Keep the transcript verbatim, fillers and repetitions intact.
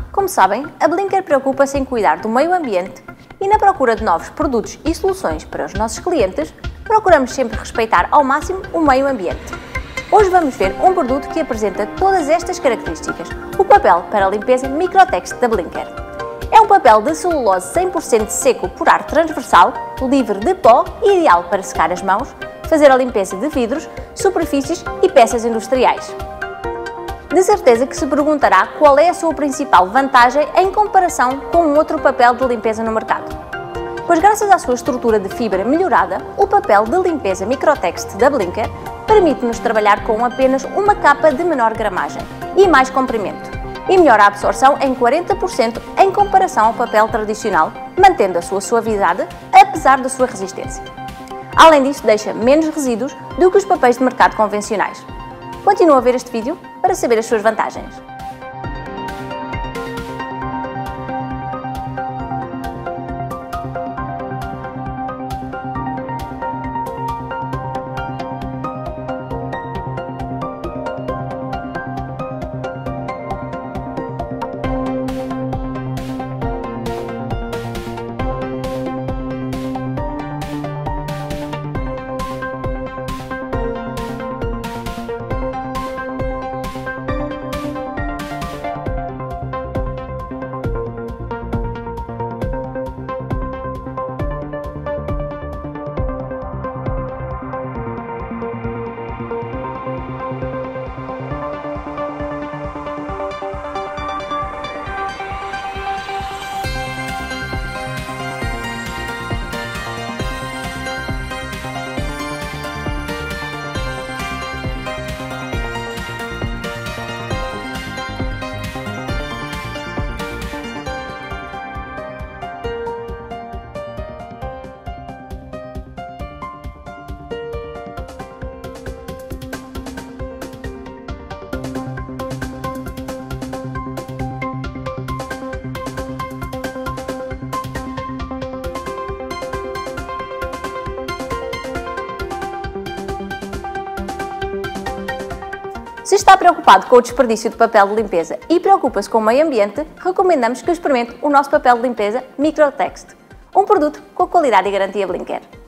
Como sabem, a Blinker preocupa-se em cuidar do meio ambiente e na procura de novos produtos e soluções para os nossos clientes, procuramos sempre respeitar ao máximo o meio ambiente. Hoje vamos ver um produto que apresenta todas estas características, o papel para a limpeza Microtext da Blinker. É um papel de celulose cem por cento seco por ar transversal, livre de pó e ideal para secar as mãos, fazer a limpeza de vidros, superfícies e peças industriais. De certeza que se perguntará qual é a sua principal vantagem em comparação com um outro papel de limpeza no mercado. Pois graças à sua estrutura de fibra melhorada, o papel de limpeza Microtext da Blinker permite-nos trabalhar com apenas uma capa de menor gramagem e mais comprimento, e melhora a absorção em quarenta por cento em comparação ao papel tradicional, mantendo a sua suavidade apesar da sua resistência. Além disso, deixa menos resíduos do que os papéis de mercado convencionais. Continua a ver este vídeo para saber as suas vantagens. Se está preocupado com o desperdício de papel de limpeza e preocupa-se com o meio ambiente, recomendamos que experimente o nosso papel de limpeza Microtext, um produto com a qualidade e garantia Blinker.